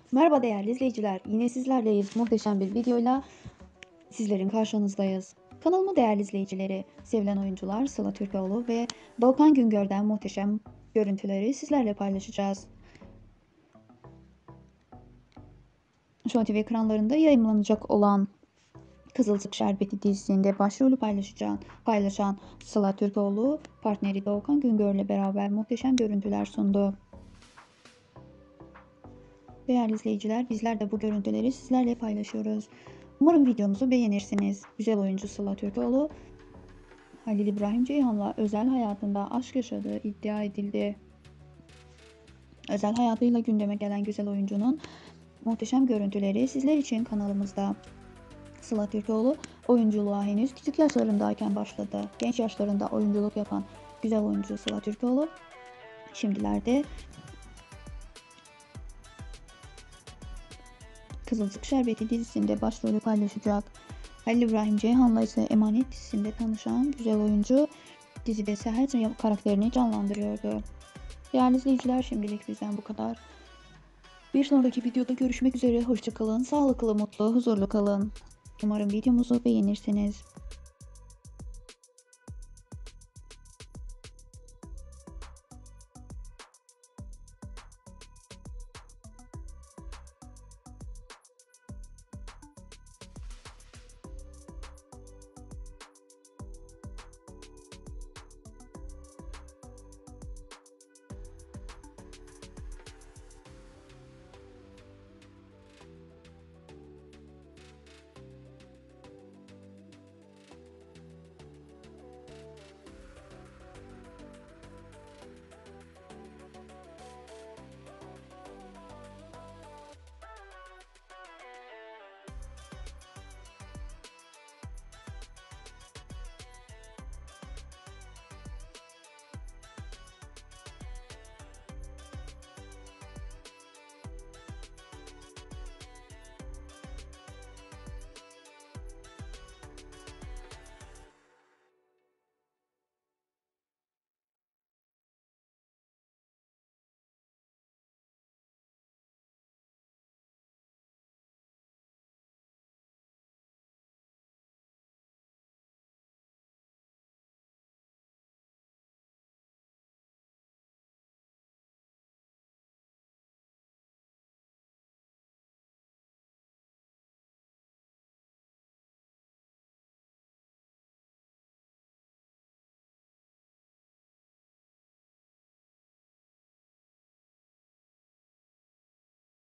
Merhaba değerli izleyiciler. Yine sizlerleyiz. Muhteşem bir videoyla sizlerin karşınızdayız. Kanalımın değerli izleyicileri, sevilen oyuncular Sıla Türkoğlu ve Doğukan Güngör'den muhteşem görüntüleri sizlerle paylaşacağız. Show TV ekranlarında yayınlanacak olan Kızılcık Şerbeti dizisinde başrolü paylaşan Sıla Türkoğlu, partneri Doğukan Güngör'le beraber muhteşem görüntüler sundu. Değerli izleyiciler, bizler de bu görüntüleri sizlerle paylaşıyoruz. Umarım videomuzu beğenirsiniz. Güzel oyuncu Sıla Türkoğlu, Halil İbrahim Ceyhan'la özel hayatında aşk yaşadığı iddia edildi. Özel hayatıyla gündeme gelen güzel oyuncunun muhteşem görüntüleri sizler için kanalımızda. Sıla Türkoğlu oyunculuğa henüz küçük yaşlarındayken başladı. Genç yaşlarında oyunculuk yapan güzel oyuncu Sıla Türkoğlu şimdilerde Kızılcık Şerbeti dizisinde başrolü paylaşacak. Halil İbrahim Ceyhan'la ise Emanet dizisinde tanışan güzel oyuncu dizide Seher karakterini canlandırıyordu. Değerli izleyiciler, şimdilik bizden bu kadar. Bir sonraki videoda görüşmek üzere. Hoşça kalın, sağlıklı, mutlu, huzurlu kalın. Umarım videomuzu beğenirsiniz.